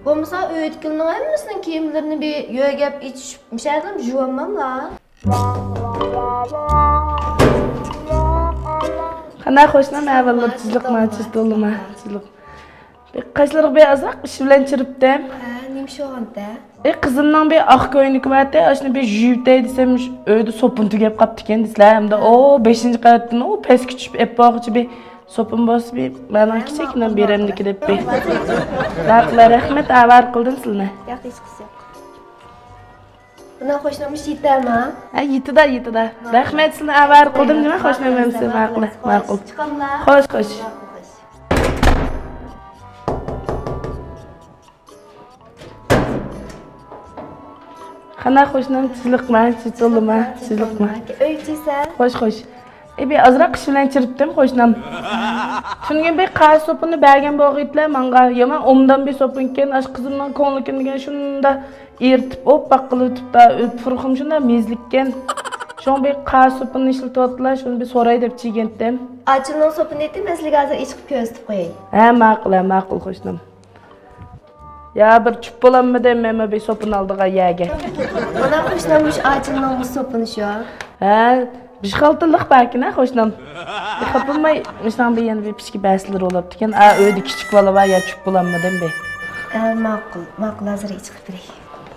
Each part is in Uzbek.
Olmasa öğütkülünün hemmisinin kiyimlerini bir yögep içip mişerdim juvanmam la. Qanday xo'shnam avvallar tuzliqman tuzlima tuzliq. Qaşlarga bir azroq ish bilan chiribdim. Ha, nimshi o'g'anda? Qizimning bir oq ko'ylagi bor-da, shuni bir yuvtay desam, uyda sopun tugab qapti ekan deslar. Hamda o 5-qavatdan o pastga tushib eppoqchi bir sopun bosib, men kichikdan beramniki deb bir. Rahmat, avar qildim sizlarni. Yo'q, hech qisi yo'q. Buna xo'shnamish yetami? Ha, yetida. Rahmat, sizlarni avar qildim nima xo'shnam siz ma'qul. Chiqamlar. Xo'sh. Qanday xo'shnam tuzliqman, tuzlima. O'ychiysan? Xo'sh. Bir azroq ish bilan chiribdim xo'shnam. Shunga bir qaz sopini bergan bo'g'itlar menga, yomon omdan bir sopin ekan, ash qizimning ko'nglikin degan shunda eritib, oppoq qilib da furxim shunda mezlikkan. Shon bir qaz sopini ishlatibdilar, shuni bir so'ray deb chigendim. Achilning sopini aytib, men sizlarga hozir ichib ko'rsatib qo'yay. Ha, ma'qul xo'shnam. Ya bir chup bo'lamidi, men bir sopin oldiga yaga. Buna xo'shnamish achilning sopini shu. Ha, bir xaltaliq barkina xo'shnam. Xapilmay, mislan bir yana bir pishki baslar olibdi ekan. A, uyda kichik bola va ya chup bo'lammidim be. Ma'qul hozir ichib beray.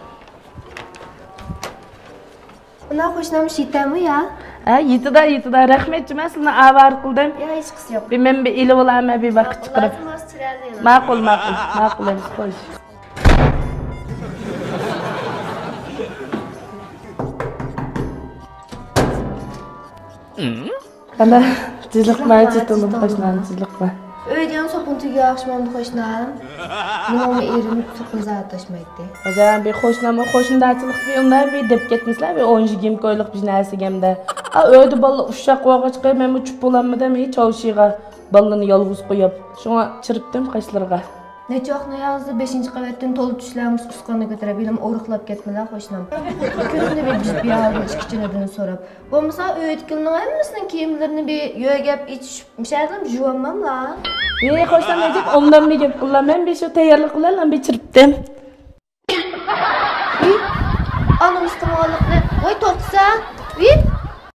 Buna xo'shnamish yetami ya? Ha, yetida. Rahmat, men sizlarni avar qildim. Yo'q, hech qisi yo'q. Men bir ilib olaman, bir vaqt chiqarib. Ma'qul emas, xo'sh. Qanday tuzliqman, tuzliqman. Uydan sopun tugi yaxshimamdi xo'shnam. Nima erim sopun zat tashmaydi. O'zim bir qo'shnidachilik bir unday bir deb ketmislar, bir 10 ko'yliq bir narsagamda. A, uyda bola ushaq vaqachqa men uchib bo'lammidim, hech chavshiga balani yolg'iz qo'yib. Shunga chiribdim qashlarga. Necha vaqtni yozdi 5-qavatdan to'lib tushlarimiz usqonni ko'tarib, elim o'riqlab ketmalar xo'shnam. Kunimda bir biyalarni ichkichinadan so'rab. Bo'lmasa o'ytkilning hammasining kiyimlarini bir yögep içib mişerdim juvanmam la. Xo'shnam deb omdan bir gap qildim. Men bir shu tayyorlik bilan bir chiribdim. Anam istemoqlikni. Voy to'xtasa.